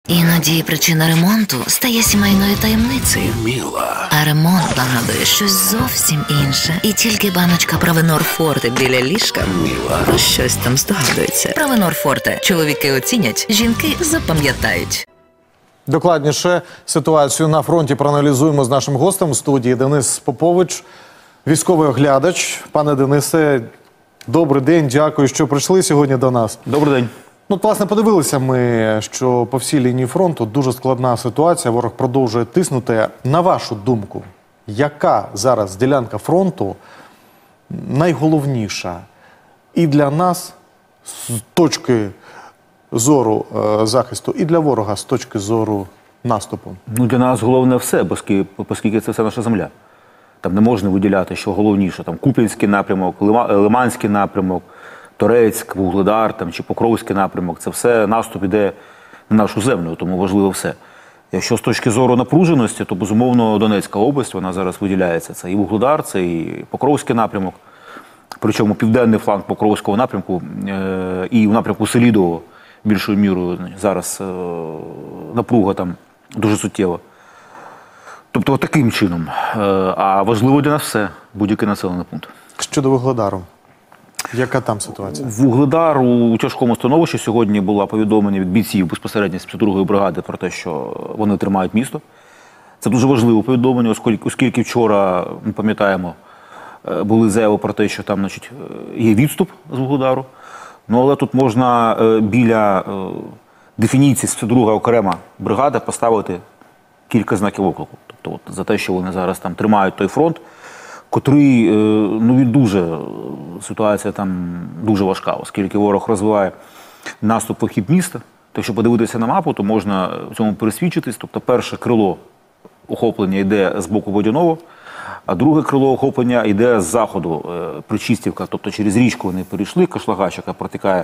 Іноді причина ремонту стає сімейною таємницею. Міла. А ремонт нагадує щось зовсім інше. І тільки баночка Правенор Форте біля ліжка Міла. про щось там здогадується. Правенор Форте. Чоловіки оцінять, жінки запам'ятають. Докладніше ситуацію на фронті проаналізуємо з нашим гостем в студії Денис Попович, військовий оглядач. Пане Денисе, добрий день, дякую, що прийшли сьогодні до нас. Добрий день. Ну, власне, подивилися ми, що по всій лінії фронту дуже складна ситуація, ворог продовжує тиснути. На вашу думку, яка зараз ділянка фронту найголовніша і для нас з точки зору захисту, і для ворога з точки зору наступу? Ну, для нас головне все, оскільки це все наша земля. Там не можна виділяти, що головніше. Там Куп'янський напрямок, Лиманський напрямок, Торецьк, Вугледар там, чи Покровський напрямок. Це все наступ іде на нашу землю, тому важливо все. Якщо з точки зору напруженості, то, безумовно, Донецька область, вона зараз виділяється. Це і Вугледар, це і Покровський напрямок. Причому південний фланг Покровського напрямку і в напрямку Селідового більшою мірою зараз напруга там дуже суттєва. Тобто таким чином. А важливо для нас все, будь-який населений пункт. Щодо Вугледару, яка там ситуація? Вугледар у тяжкому становищі. Сьогодні було повідомлення від бійців безпосередньо з 52-ї бригади про те, що вони тримають місто. Це дуже важливе повідомлення, оскільки вчора, ми пам'ятаємо, були заяви про те, що там, значить, є відступ з Вугледару. Ну, але тут можна біля дефініції 52-га окрема бригада поставити кілька знаків оклику. Тобто от, за те, що вони зараз там тримають той фронт, котрий, ну, він дуже, ситуація там дуже важка, оскільки ворог розвиває наступ по хід міста. Якщо подивитися на мапу, то можна в цьому пересвідчитись. Тобто перше крило охоплення йде з боку Водяного, а друге крило охоплення йде з заходу, Причистівка, тобто через річку вони перейшли, Кашлагач, яка протікає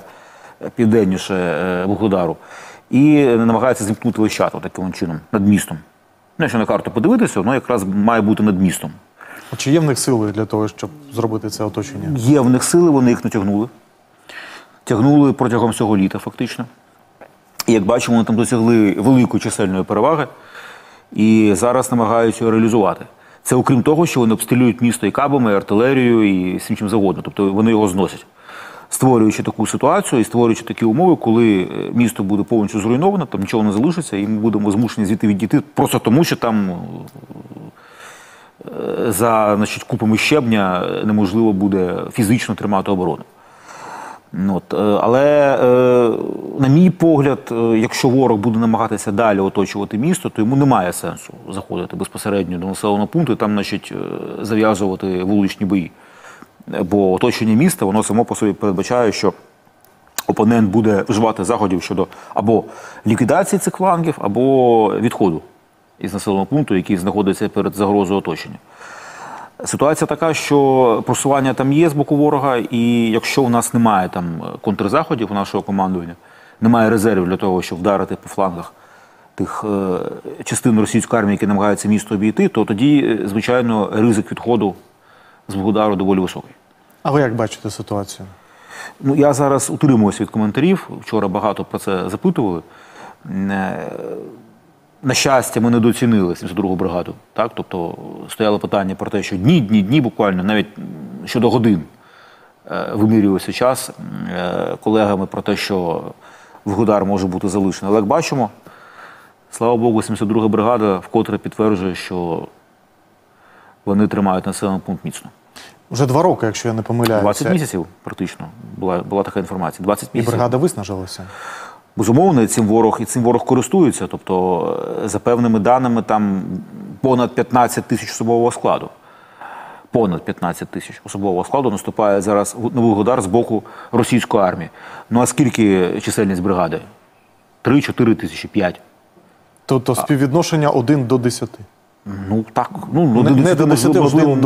південніше Вугледару, і намагаються зімкнути Лещата таким чином, над містом. Ну, якщо на карту подивитися, воно якраз має бути над містом. А чи є в них сили для того, щоб зробити це оточення? Є в них сили, вони їх натягнули. Тягнули протягом всього літа, фактично. І, як бачимо, вони там досягли великої чисельної переваги і зараз намагаються його реалізувати. Це окрім того, що вони обстрілюють місто і кабами, і артилерією, і всім чим завгодно. Тобто вони його зносять. Створюючи таку ситуацію і створюючи такі умови, коли місто буде повністю зруйновано, там нічого не залишиться, і ми будемо змушені звідти відійти просто тому, що там за, значить, купами щебня неможливо буде фізично тримати оборону. От. Але, на мій погляд, якщо ворог буде намагатися далі оточувати місто, то йому немає сенсу заходити безпосередньо до населеного пункту і там, значить, зав'язувати вуличні бої. Бо оточення міста, воно само по собі передбачає, що опонент буде вживати заходів щодо або ліквідації цих флангів, або відходу із населеного пункту, який знаходиться перед загрозою оточення. Ситуація така, що просування там є з боку ворога, і якщо у нас немає там контрзаходів у нашого командування, немає резервів для того, щоб вдарити по флангах тих частин російської армії, які намагаються місто обійти, то тоді, звичайно, ризик відходу з Вугледару доволі високий. А ви як бачите ситуацію? Ну, я зараз утримуюся від коментарів. Вчора багато про це запитували. На щастя, ми недооцінили 72-гу бригаду. Так? Тобто стояло питання про те, що дні, буквально, навіть щодо годин вимірювався час колегами про те, що Вугледар може бути залишений. Але як бачимо, слава Богу, 72-га бригада вкотре підтверджує, що вони тримають населений пункт міцно. Вже 2 роки, якщо я не помиляюся. 20 місяців практично була така інформація. 20 місяців. І бригада виснажилася? Безумовно, цим ворог користується. Тобто, за певними даними, там понад 15 тисяч особового складу. Понад 15 тисяч особового складу наступає зараз на Вугледар з боку російської армії. Ну а скільки чисельність бригади? 3-4 тисячі, 5. Тобто співвідношення 1 до 10? Ну так, не до 10,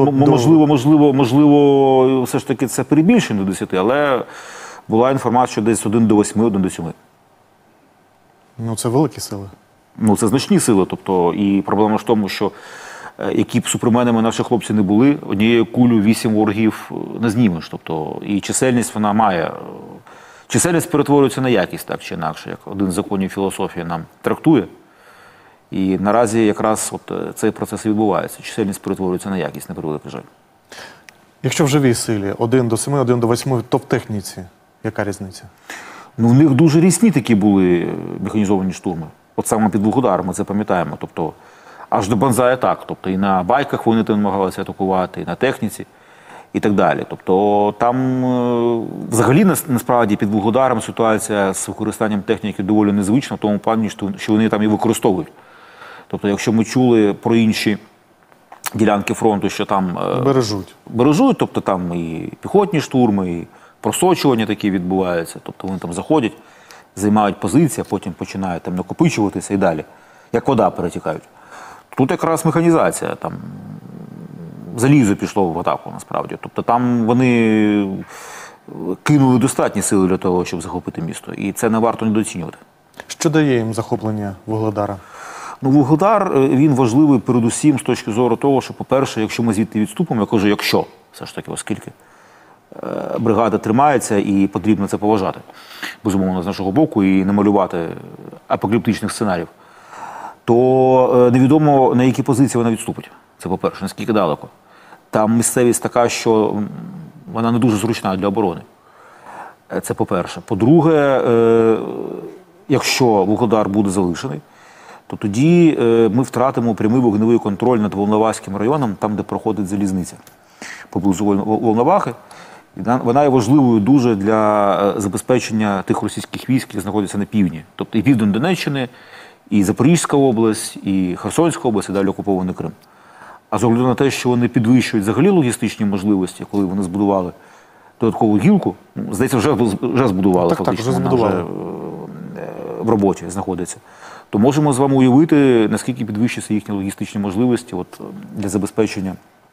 можливо, все ж таки це перебільшення до 10, але була інформація, що десь 1 до 8, 1 до 7. Ну це великі сили. Ну це значні сили, тобто, і проблема ж в тому, що які б суперменами наші хлопці не були, однією кулею 8 ворогів не знімеш, тобто, і чисельність вона має Чисельність перетворюється на якість, так чи інакше, як один з законів філософії нам трактує. І наразі якраз цей процес і відбувається. Чисельність перетворюється на якість, на превеликий жаль. Якщо в живій силі 1 до 7, 1 до 8, то в техніці яка різниця? Ну, в них дуже різні такі були механізовані штурми. От саме під Вугледаром, ми це пам'ятаємо. Тобто, аж до Банзая так. Тобто, і на байках вони там намагалися атакувати, і на техніці, і так далі. Тобто, там взагалі, насправді, під Вугледаром ситуація з використанням техніки доволі незвична, в тому плані, що вони там і використовують. Тобто, якщо ми чули про інші ділянки фронту, що там бережуть, тобто там і піхотні штурми, і просочування такі відбуваються, тобто вони там заходять, займають позиції, а потім починають там накопичуватися і далі, як вода перетікають. Тут якраз механізація, там залізо пішло в атаку насправді. Тобто там вони кинули достатні сили для того, щоб захопити місто, і це не варто недооцінювати. Що дає їм захоплення Вугледара? Ну, Вугледар, він важливий передусім з точки зору того, що, по-перше, якщо ми звідти відступимо, я кажу, якщо, все ж таки, оскільки бригада тримається і потрібно це поважати, безумовно, з нашого боку, і не малювати апокаліптичних сценаріїв, то невідомо, на які позиції вона відступить. Це, по-перше, наскільки далеко. Там місцевість така, що вона не дуже зручна для оборони. Це по-перше. По-друге, якщо Вугледар буде залишений, то тоді ми втратимо прямий вогневий контроль над Волноваським районом, там, де проходить залізниця, поблизу Волновахи. Вона є важливою дуже для забезпечення тих російських військ, які знаходяться на півдні. Тобто і південь Донеччини, і Запорізька область, і Херсонська область, і далі окупований Крим. А з огляду на те, що вони підвищують взагалі логістичні можливості, коли вони збудували додаткову гілку, здається, вже збудували, фактично, вона вже в роботі знаходиться, то можемо з вами уявити, наскільки підвищуються їхні логістичні можливості для забезпечення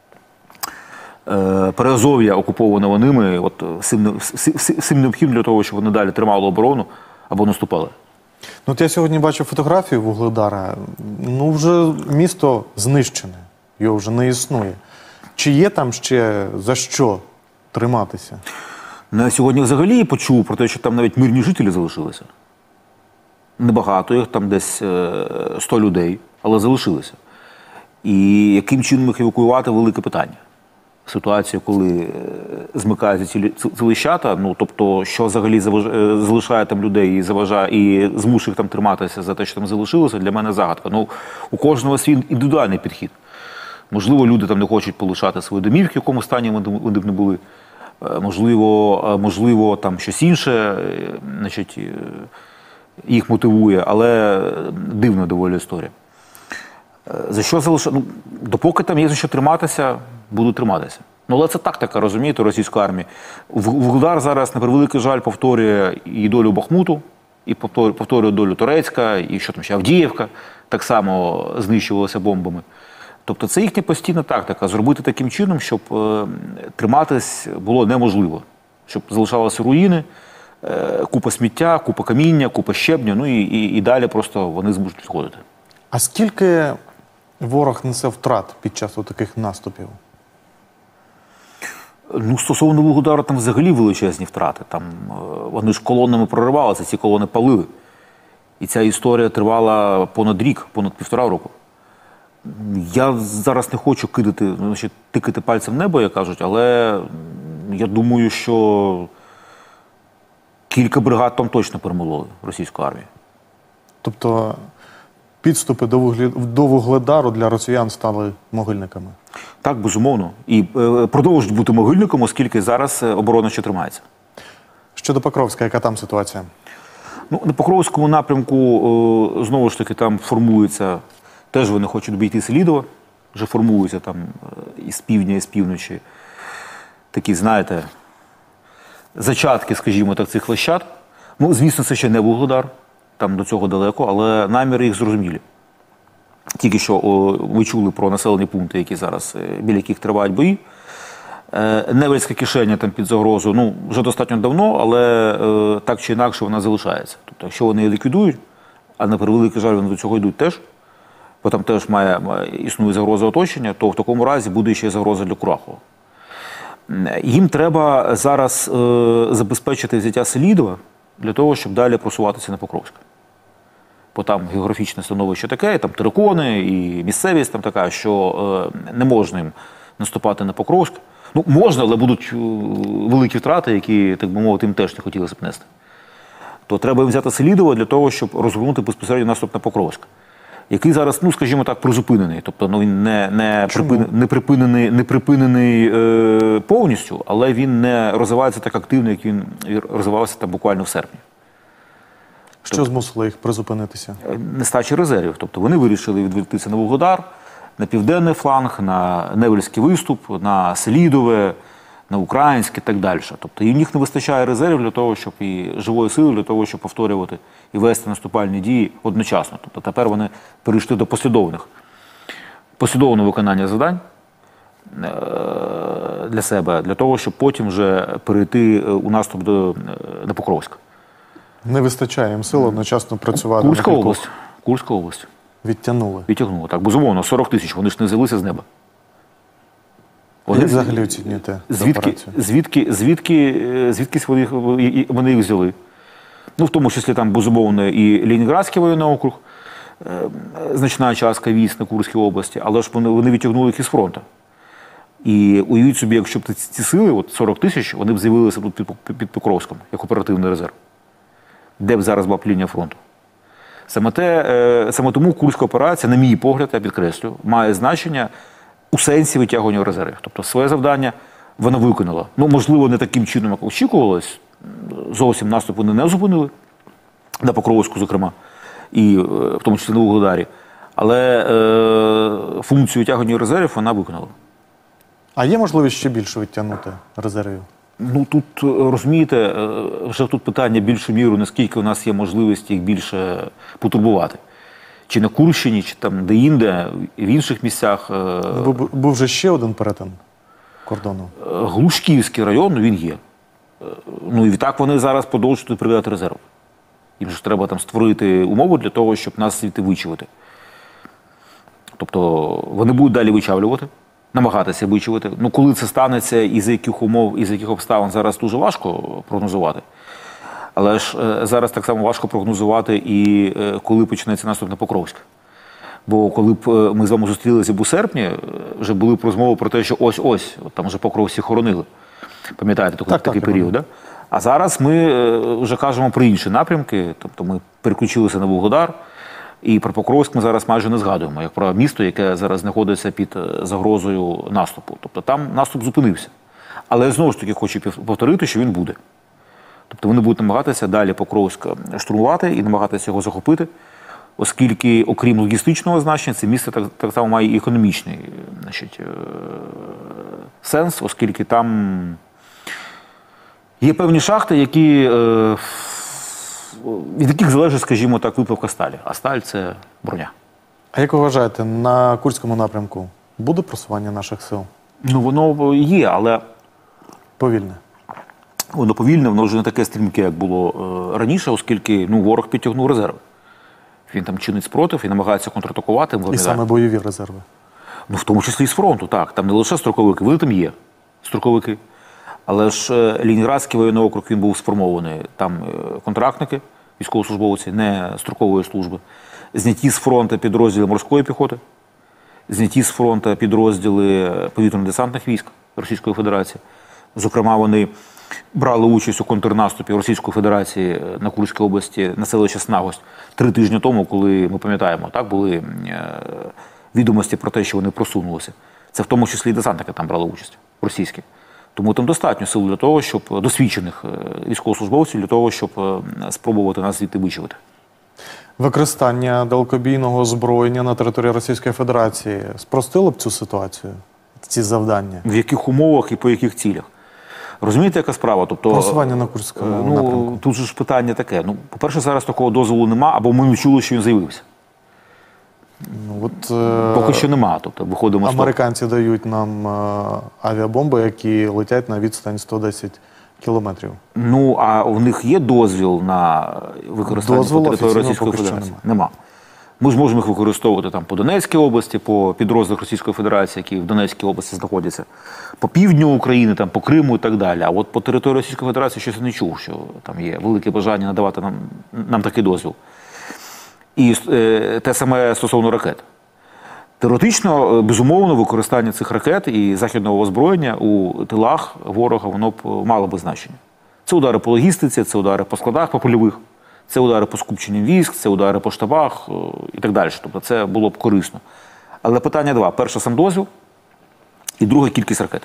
Переазов'я, окупованого ними, всім необхідно для того, щоб вони далі тримали оборону або наступали. Ну, от я сьогодні бачив фотографію Вугледара. Ну, вже місто знищене, його вже не існує. Чи є там ще за що триматися? Ну, я сьогодні взагалі почув про те, що там навіть мирні жителі залишилися. Небагато їх, там десь 100 людей, але залишилися. І яким чином їх евакуювати – велике питання. Ситуація, коли змикаються цілі щата, ну, тобто, що взагалі залишає там людей і заважає, і змушує їх там триматися за те, що там залишилося, для мене загадка. Ну, у кожного свій індивідуальний підхід. Можливо, люди там не хочуть полишати свої домівки, в якому стані вони б не були. Можливо, там щось інше, значить, їх мотивує, але дивна доволі історія. За що залишати? Ну, допоки там є за що триматися, буду триматися. Ну, але це тактика, розумієте, російської армії. Вугледар зараз, на превеликий жаль, повторює і долю Бахмуту, і повторює долю Торецька, і що там ще, Авдіївка так само знищувалася бомбами. Тобто це їхня постійна тактика – зробити таким чином, щоб триматись було неможливо. Щоб залишалися руїни, купа сміття, купа каміння, купа щебня, ну і далі просто вони зможуть сходити. А скільки ворог несе втрат під час таких наступів? Ну, стосовно Вугледара, там взагалі величезні втрати. Там вони ж колонами проривалися, ці колони палили. І ця історія тривала понад рік, понад 1,5 року. Я зараз не хочу тикати пальцем в небо, як кажуть, але я думаю, що кілька бригад там точно перемололи російської армії. Тобто підступи до Вугледару для росіян стали могильниками? Так, безумовно. І продовжують бути могильником, оскільки зараз оборона ще тримається. Щодо Покровська, яка там ситуація? Ну, на Покровському напрямку, знову ж таки, там формується, теж вони хочуть обійти Селідово, вже формуються там із півдня, і з півночі. Такі, знаєте, зачатки, скажімо так, цих лещат. Ну, звісно, це ще не Вугледар, там до цього далеко, але наміри їх зрозумілі. Тільки що ви чули про населені пункти, які зараз, біля яких тривають бої. Невельська кишеня там під загрозою, ну, вже достатньо давно, але так чи інакше вона залишається. Тобто, якщо вони її ліквідують, а на превеликий жаль вони до цього йдуть теж, бо там теж існує загроза оточення, то в такому разі буде ще й загроза для Курахова. Їм треба зараз забезпечити взяття Селідова для того, щоб далі просуватися на Покровськ. Бо там географічне становище таке, і там терикони, і місцевість там така, що не можна їм наступати на Покровськ. Ну, можна, але будуть великі втрати, які, так би мовити, їм теж не хотілося б нести. То треба їм взяти Селідово для того, щоб розгорнути безпосередньо наступ на Покровськ, який зараз, ну, скажімо так, призупинений. Тобто, ну, він не припинений повністю, але він не розвивається так активно, як він розвивався там буквально в серпні. Що змусило їх призупинитися? Нестача резервів. Тобто вони вирішили відволіктися на Вугледар, на південний фланг, на Невельський виступ, на Селідове, на Українське і так далі. Тобто у них не вистачає резервів для того, щоб і живої сили, для того, щоб повторювати і вести наступальні дії одночасно. Тобто тепер вони перейшли до послідовного виконання завдань для себе, для того, щоб потім вже перейти у наступ на Покровськ. Не вистачає їм сил одночасно працювати. Курська область. Відтягнули. Відтягнули, так. Безумовно, 40 тисяч, вони ж не взялися з неба. Як взагалі оцінюєте операцію? Звідки вони їх взяли? Ну, в тому числі там, безумовно, і Ленінградський воєнний округ, значна частка військ на Курській області, але ж вони відтягнули їх із фронту. І уявіть собі, якщо б ці сили, от 40 тисяч, вони б з'явилися тут під Покровськом, як оперативний резерв. Де б зараз була б лінія фронту? Саме тому Курська операція, на мій погляд, я підкреслюю, має значення у сенсі витягування резервів. Тобто своє завдання вона виконала. Ну, можливо, не таким чином, як очікувалось. Зовсім наступ вони не зупинили, на Покровську, зокрема, і в тому числі на Вугледарі. Але функцію витягування резервів вона виконала. А є можливість ще більше відтягнути резервів? Ну, тут, розумієте, вже тут питання більшу міру, наскільки у нас є можливість їх більше потурбувати. Чи на Курщині, чи там де-інде, в інших місцях. Був вже ще один перетин кордону? Глушківський район, він є. Ну, і відтак вони зараз продовжують передати резерв. Їм ж треба там створити умови для того, щоб нас звідти вичавити. Тобто вони будуть далі вичавлювати, намагатися вичавити. Ну, коли це станеться, і за яких умов, і за яких обставин, зараз дуже важко прогнозувати. Але ж зараз так само важко прогнозувати і коли почнеться наступ на Покровськ. Бо коли б ми з вами зустрілися б у серпні, вже були б розмови про те, що ось-ось, там вже Покровськ хоронили. Пам'ятаєте такий період, да? А зараз ми вже кажемо про інші напрямки, тобто ми переключилися на Вугледар, і про Покровськ ми зараз майже не згадуємо, як про місто, яке зараз знаходиться під загрозою наступу. Тобто там наступ зупинився. Але знову ж таки хочу повторити, що він буде. Тобто вони будуть намагатися далі Покровськ штурмувати і намагатися його захопити, оскільки, окрім логістичного значення, це місце так само має і економічний, значить, сенс, оскільки там є певні шахти, від яких залежить, скажімо так, виплавка сталі. А сталь – це броня. А як ви вважаєте, на Курському напрямку буде просування наших сил? Ну, воно є, але повільне. Воно повільне, воно вже не таке стрімке, як було раніше, оскільки ворог підтягнув резерви. Він там чинить спротив і намагається контратакувати. І саме бойові резерви? Ну, в тому числі і з фронту, так. Там не лише строковики, вони там є, строковики. Але ж Ленінградський воєнний округ, він був сформований. Там контрактники, військовослужбовці, не строкової служби. Зняті з фронту підрозділи морської піхоти, зняті з фронту підрозділи повітряно-десантних військ Російської Федерації. Зокрема, вони брали участь у контрнаступі Російської Федерації на Курській області на селище Снагость 3 тижні тому, коли, ми пам'ятаємо, так, були відомості про те, що вони просунулися. Це в тому числі і десантники там брали участь, російські. Тому там достатньо сил для того, щоб досвідчених військовослужбовців, для того, щоб спробувати нас звідти вичавити. Використання далекобійного озброєння на території Російської Федерації спростило б цю ситуацію, ці завдання? В яких умовах і по яких цілях? Розумієте, яка справа? Тобто, просування на Курському напрямку. Тут же ж питання таке. Ну, по-перше, зараз такого дозволу нема, або ми не чули, що він з'явився. Поки що нема. Тобто, виходимо американці дають нам авіабомби, які летять на відстань 110 кілометрів. Ну, а у них є дозвіл на використання на території Російської Федерації? Нема. Ми ж можемо їх використовувати там по Донецькій області, по підрозділах Російської Федерації, які в Донецькій області знаходяться, по півдню України, там, по Криму і так далі. А от по території Російської Федерації щось я не чув, що там є велике бажання надавати нам такий дозвіл. І те саме стосовно ракет. Теоретично, безумовно, використання цих ракет і західного озброєння у тилах ворога, воно б мало би значення. Це удари по логістиці, це удари по складах по польових, це удари по скупченню військ, це удари по штабах і так далі. Тобто це було б корисно. Але питання два. Перше, сам дозвіл, і друге, кількість ракет.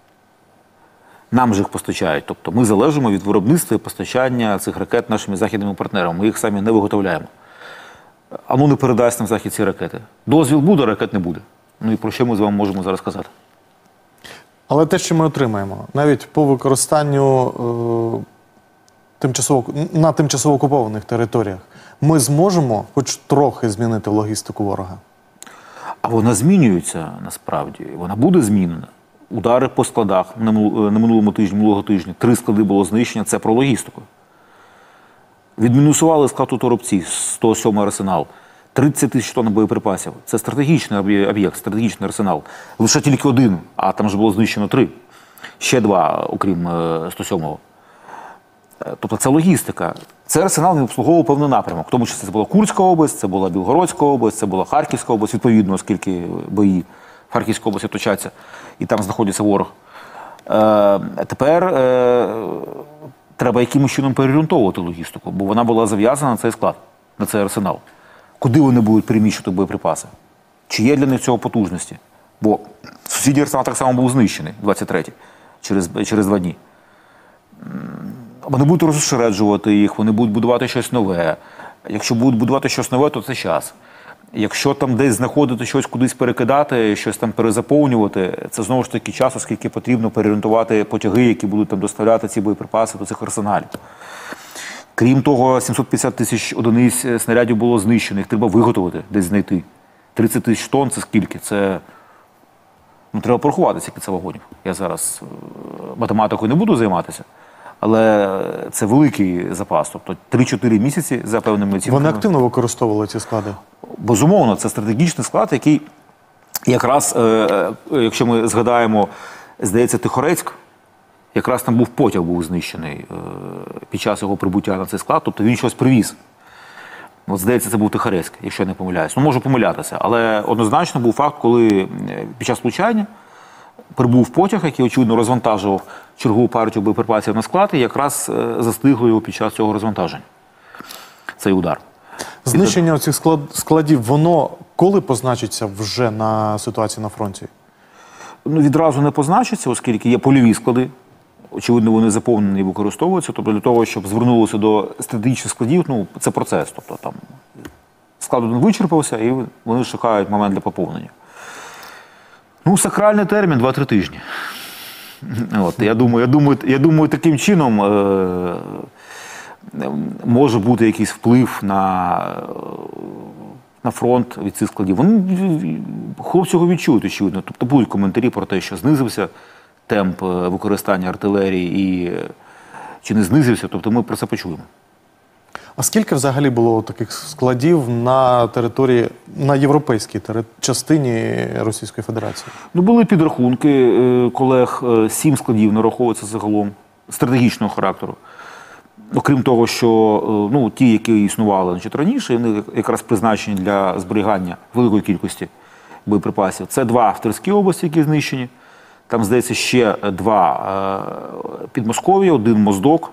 Нам же їх постачають. Тобто ми залежимо від виробництва і постачання цих ракет нашими західними партнерами. Ми їх самі не виготовляємо. А ну не передасть нам Захід ці ракети. Дозвіл буде, ракет не буде. Ну і про що ми з вами можемо зараз сказати? Але те, що ми отримаємо, навіть по використанню на тимчасово окупованих територіях, ми зможемо хоч трохи змінити логістику ворога? А вона змінюється насправді. Вона буде змінена. Удари по складах на минулому тижні, минулого тижня. 3 склади було знищено. Це про логістику. Відмінусували склад у Торопці, 107-й арсенал. 30 тисяч тонн боєприпасів. Це стратегічний об'єкт, стратегічний арсенал. Лише тільки один, а там ж було знищено 3. Ще 2, окрім 107-го. Тобто це логістика. Цей арсенал не обслуговував певний напрямок. В тому числі це була Курська область, це була Білгородська область, це була Харківська область, відповідно, оскільки бої в Харківській області точаться, і там знаходиться ворог. Тепер треба якимось чином переорієнтовувати логістику, бо вона була зав'язана на цей склад, на цей арсенал. Куди вони будуть переміщувати боєприпаси? Чи є для них цього потужності? Бо сусідній арсенал так само був знищений, 23-й, через 2 дні. Вони будуть розширеджувати їх, вони будуть будувати щось нове. Якщо будуть будувати щось нове, то це час. Якщо там десь знаходити щось, кудись перекидати, щось там перезаповнювати, це знову ж таки час, оскільки потрібно переорієнтувати потяги, які будуть там доставляти ці боєприпаси до цих арсеналів. Крім того, 750 тисяч одиниць снарядів було знищено, їх треба виготовити, десь знайти. 30 тисяч тонн – це скільки? Це, треба порахувати, скільки це вагонів. Я зараз математикою не буду займатися, але це великий запас. Тобто 3-4 місяці за певними оцінками. Вони активно використовували ці склади? Безумовно, це стратегічний склад, який якраз, якщо ми згадаємо, здається, Тихорецьк, якраз там потяг був знищений під час його прибуття на цей склад, тобто він щось привіз. От, здається, це був Тихорецьк, якщо я не помиляюсь. Можу помилятися, але однозначно був факт, коли під час влучання прибув потяг, який, очевидно, розвантажував чергову партію боєприпасів на склад, і якраз застигло його під час цього розвантаження. Цей удар. Знищення цих складів, воно коли позначиться вже на ситуації на фронті? Відразу не позначиться, оскільки є польові склади. Очевидно, вони заповнені і використовуються. Тобто для того, щоб звернулося до стратегічних складів, це процес. Тобто там склад один вичерпався, і вони шукають момент для поповнення. Сакральний термін 2-3 тижні. Я думаю, таким чином може бути якийсь вплив на фронт від цих складів. Хлопці його відчують, очевидно. Тобто будуть коментарі про те, що знизився темп використання артилерії чи не знизився. Тобто ми про це почуємо. А скільки взагалі було таких складів на території, на європейській частині Російської Федерації? Були підрахунки колег, 7 складів нараховується загалом стратегічного характеру. Окрім того, що ті, які існували раніше, вони якраз призначені для зберігання великої кількості боєприпасів. Це 2 в Тверській області, які знищені. Там, здається, ще 2 під Москов'я, 1 Моздок,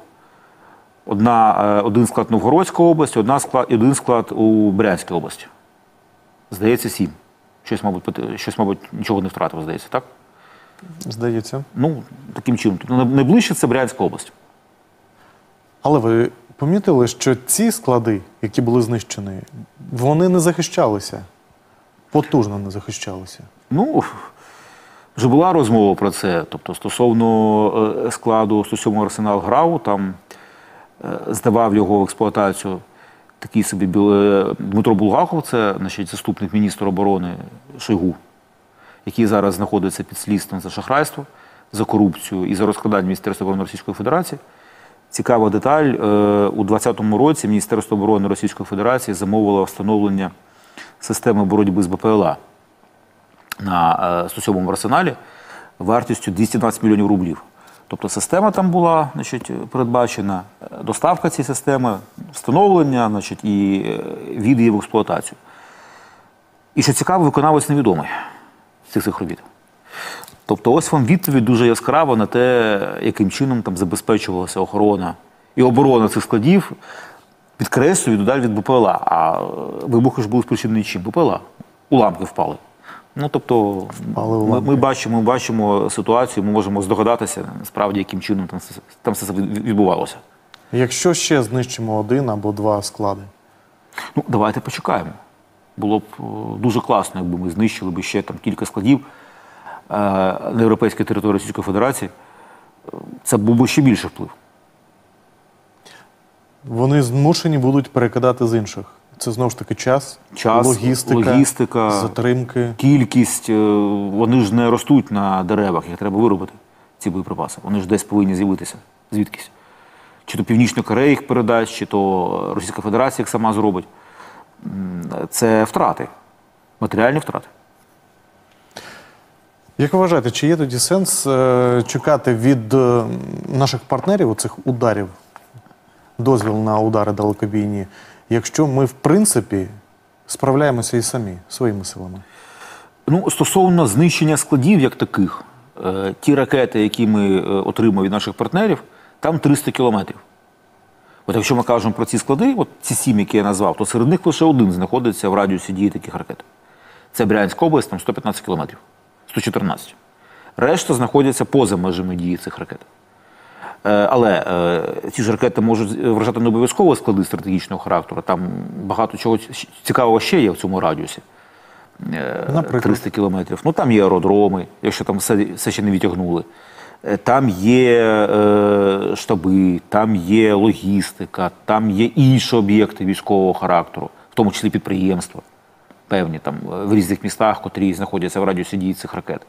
один склад Новгородська область, один склад у Брянській області. Здається, 7. Щось, мабуть, нічого не втратив, здається, так? Здається. Таким чином. Тобто найближче – це Брянська область. Але ви помітили, що ці склади, які були знищені, вони не захищалися? Потужно не захищалися? Вже була розмова про це. Тобто стосовно складу 107-го арсенал ГРАУ, там здавав його в експлуатацію такий собі Дмитро Булгаков, це заступник міністра оборони Шойгу, який зараз знаходиться під слідством за шахрайство, за корупцію і за розкрадання Міністерства оборони Російської Федерації. Цікава деталь, у 2020 році Міністерство оборони Російської Федерації замовило встановлення системи боротьби з БПЛА на 107-му арсеналі вартістю 220 мільйонів рублів. Тобто система там була, значить, передбачена, доставка цієї системи, встановлення, значить, і від її в експлуатацію. І що цікаво, виконавець невідомий цих робіт. Тобто ось вам відповідь дуже яскрава на те, яким чином там забезпечувалася охорона і оборона цих складів, підкреслюю, додалі від БПЛА. А вибухи ж були спричинені чим? БПЛА. Уламки впали. Ну, тобто, ми бачимо ситуацію, ми можемо здогадатися, насправді, яким чином там все відбувалося. Якщо ще знищимо 1 або 2 склади? Ну, давайте почекаємо. Було б дуже класно, якби ми знищили б ще там кілька складів на європейській території Російської Федерації. Це був би ще більший вплив. Вони змушені будуть перекидати з інших. Це, знову ж таки, час, логістика, затримки. Кількість. Вони ж не ростуть на деревах, їх треба виробити, ці боєприпаси. Вони ж десь повинні з'явитися, звідкись. Чи то Північна Корея їх передасть, чи то Російська Федерація їх сама зробить. Це втрати, матеріальні втрати. Як ви вважаєте, чи є тоді сенс чекати від наших партнерів оцих ударів, дозвіл на удари далекобійні, якщо ми, в принципі, справляємося і самі, своїми силами? Ну, стосовно знищення складів як таких, ті ракети, які ми отримали від наших партнерів, там 300 кілометрів. От якщо ми кажемо про ці склади, от ці 7, які я назвав, то серед них лише 1 знаходиться в радіусі дії таких ракет. Це Брянська область, там 115 кілометрів, 114. Решта знаходяться поза межами дії цих ракет. Але ці ж ракети можуть вражати не обов'язково склади стратегічного характеру, там багато чого цікавого ще є в цьому радіусі. Наприклад? 300 кілометрів. Ну, там є аеродроми, якщо там все ще не відтягнули. Там є штаби, там є логістика, там є інші об'єкти військового характеру, в тому числі підприємства певні там в різних містах, котрі знаходяться в радіусі дії цих ракет.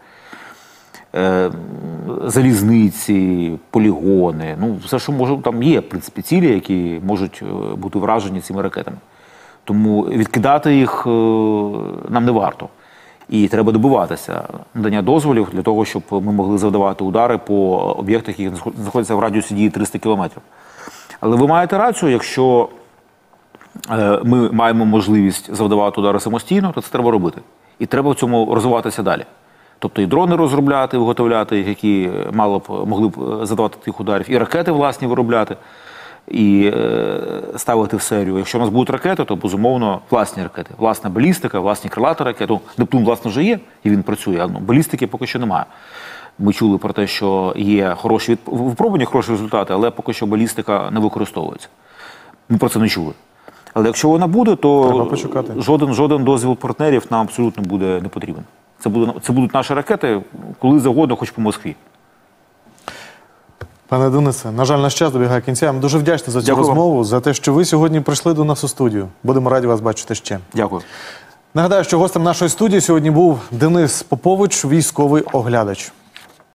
Залізниці, полігони, ну все, що може, там є, в принципі, цілі, які можуть бути вражені цими ракетами. Тому відкидати їх нам не варто. І треба добиватися надання дозволів для того, щоб ми могли завдавати удари по об'єктах, які знаходяться в радіусі дії 300 кілометрів. Але ви маєте рацію, якщо ми маємо можливість завдавати удари самостійно, то це треба робити. І треба в цьому розвиватися далі. Тобто і дрони розробляти, виготовляти їх, які могли б задавати тих ударів, і ракети власні виробляти, і ставити в серію. Якщо у нас будуть ракети, то, безумовно, власні ракети. Власна балістика, власні крилаті ракети. Нептун, власне, вже є, і він працює, а балістики поки що немає. Ми чули про те, що є хороші випробування, хороші результати, але поки що балістика не використовується. Ми про це не чули. Але якщо вона буде, то жоден дозвіл партнерів нам абсолютно буде не потрібен. Це будуть наші ракети, коли завгодно, хоч по Москві. Пане Денисе, на жаль, наш час добігає кінця. Я вам дуже вдячний за цю розмову, за те, що ви сьогодні прийшли до нас у студію. Будемо раді вас бачити ще. Дякую. Нагадаю, що гостем нашої студії сьогодні був Денис Попович, військовий оглядач.